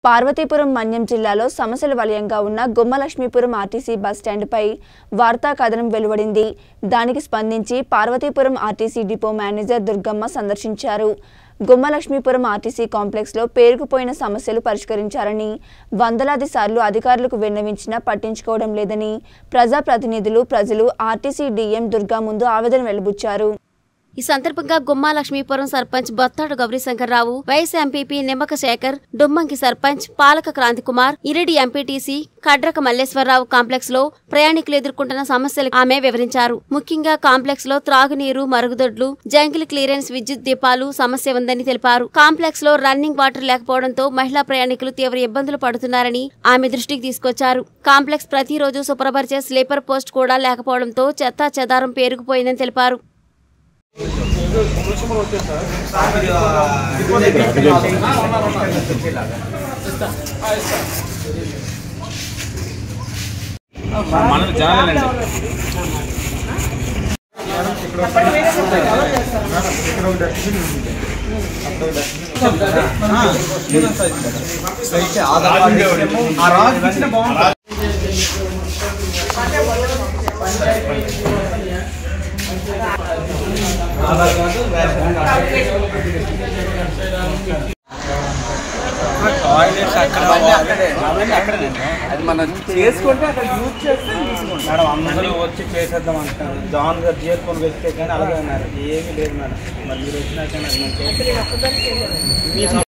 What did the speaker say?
పార్వతీపురం మన్యం జిల్లాలో సమస్యల వలయంగా ఉన్న గుమ్మలక్ష్మీపురం ఆర్టీసీ బస్ స్టాండ్పై వార్తా కథనం వెలువడింది. దానికి స్పందించి Parvathipuram RTC depot manager Durgamma సందర్శించారు. గుమ్మలక్ష్మీపురం ఆర్టీసీ కాంప్లెక్స్లో పేరుకుపోయిన సమస్యలు పరిష్కరించారని, వందలాది సార్లు అధికారులకు విన్నవించినా పట్టించుకోవడం లేదని ప్రజాప్రతినిధులు, ప్రజలు ఆర్టీసీ డీఎం దుర్గా ముందు ఆవేదన వెలిబుచ్చారు. ఈ సందర్భంగా Gummalakshmipuram sarpanch Bottadu Gowrishankar Rao, vice MPP Nimmaka Sekhar, Dummanki sarpanch Palaka Kranthi Kumar, Iridi MPTC Kadraka Malleswara Rao complex లో ప్రయాణికులు ఎదుర్కొంటున్న సమస్యలు ఆమె వివరించారు. ముఖ్యంగా కాంప్లెక్స్ లో త్రాగునీరు, మరుగుదొడ్లు, జంగిల్ క్లియరెన్స్, విద్యుత్ దీపాలు సమస్య ఉందని తెలిపారు. కాంప్లెక్స్ లో రన్నింగ్ వాటర్ లేకపోవడంతో మహిళా ప్రయాణికులు తీవ్ర ఇబ్బందులు పడుతున్నారని ఆమె దృష్టికి తీసుకొచ్చారు. కాంప్లెక్స్ ప్రతిరోజు శుభ్రపరిచే స్లీపర్ పోస్ట్ కూడా లేకపోవడంతో చెత్తా చెదారం పేరుకుపోయిందని తెలిపారు. అది మనం చేసుకుంటే అక్కడ యూజ్ చేస్తే మేడం అందరూ వచ్చి చేసేద్దాం అంటారు. జాన్ గారు చేసుకొని వెళ్తే కానీ అలాగే ఉన్నారు. ఏమీ లేదు మేడం. మరి మీరు వచ్చినా కానీ